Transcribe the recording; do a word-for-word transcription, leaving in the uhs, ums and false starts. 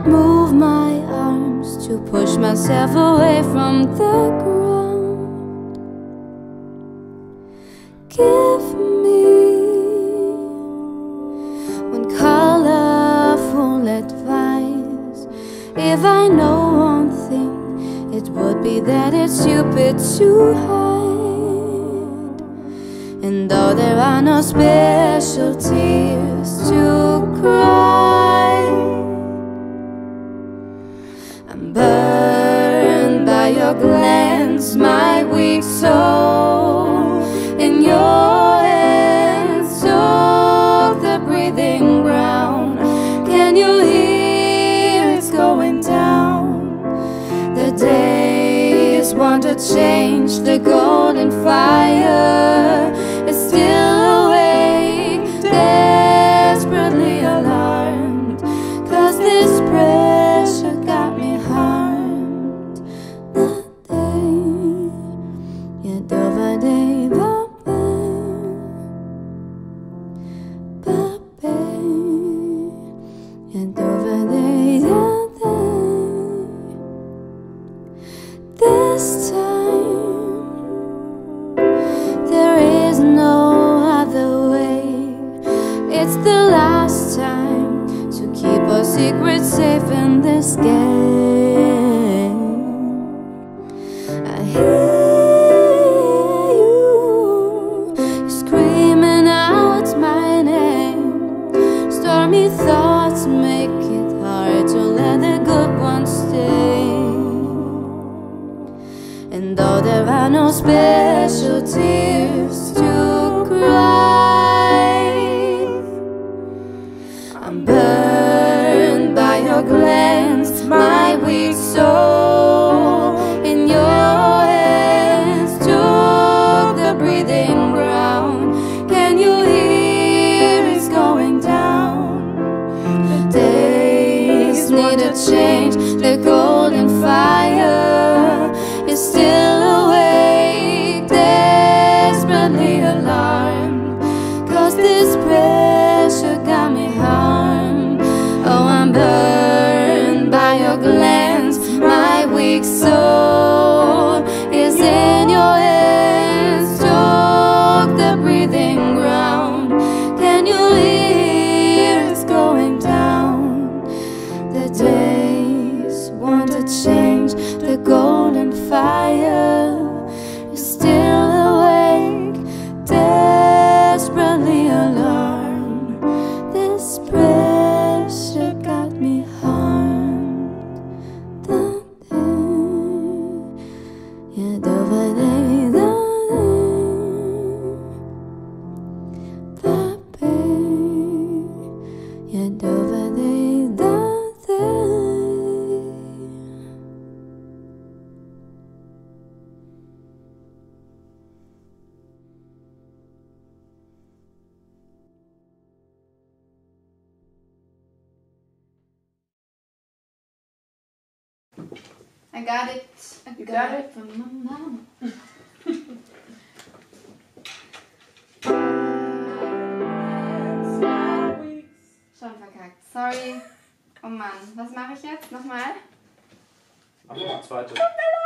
move my arms to push myself away from the ground. Give me one colorful advice. If I know one thing, it would be that it's stupid to hide. And though there are no special tears to cry, I'm burned by your glance, my weak soul in your hands. Took the breathing ground. Can you hear it's going down? The days want to change, the golden fire is still awake, desperately alarmed, 'cause this pressure got me harmed. The day, yet over day, yet over day, this time there is no other way. It's the last time to keep our secrets safe in this game. I hear you, you're screaming out my name. Stormy thoughts make it hard to let the good ones stay. And though there are no special tears to cry, I'm burned by your glance, my weak soul in your hands. Took the breathing ground. Can you hear it's going down? The days need a change, the golden fire is still awake, desperately alarmed, 'cause this pressure got me harmed. Oh, I'm burned by your glance, my weak soul is in your hands. Took the breathing ground. Can you hear it's going down? The days want to change, the golden fire is still awake, desperately alarmed. This pressure got me harmed. The day, yet over day, the day, yet over day, the day. I got it. I You got, got it it? from my mama. Schon verkackt. Sorry. Oh Mann. Was mache ich jetzt? Nochmal? Ach, die zweite.